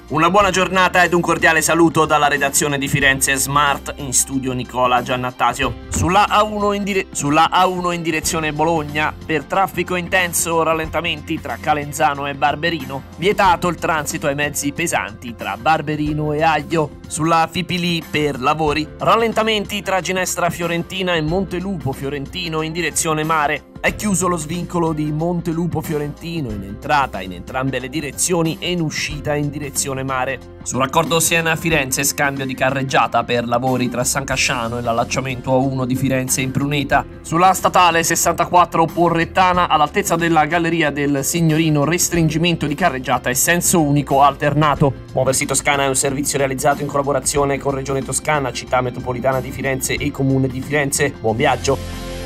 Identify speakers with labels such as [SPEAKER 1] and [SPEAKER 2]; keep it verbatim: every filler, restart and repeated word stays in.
[SPEAKER 1] Una buona giornata ed un cordiale saluto dalla redazione di Firenze Smart, in studio Nicola Giannattasio. Sulla A uno in, dire- sulla A uno in direzione Bologna, per traffico intenso, rallentamenti tra Calenzano e Barberino. Vietato il transito ai mezzi pesanti tra Barberino e Aglio. Sulla Fipili per lavori, rallentamenti tra Ginestra Fiorentina e Montelupo Fiorentino in direzione mare. È chiuso lo svincolo di Montelupo Fiorentino in entrata in entrambe le direzioni e in uscita in direzione mare. Sul raccordo Siena-Firenze, scambio di carreggiata per lavori tra San Casciano e l'allacciamento A uno di Firenze in Pruneta. Sulla statale sessantaquattro Porrettana, all'altezza della Galleria del Signorino, restringimento di carreggiata e senso unico alternato. Muoversi Toscana è un servizio realizzato in collaborazione con Regione Toscana, Città Metropolitana di Firenze e Comune di Firenze. Buon viaggio!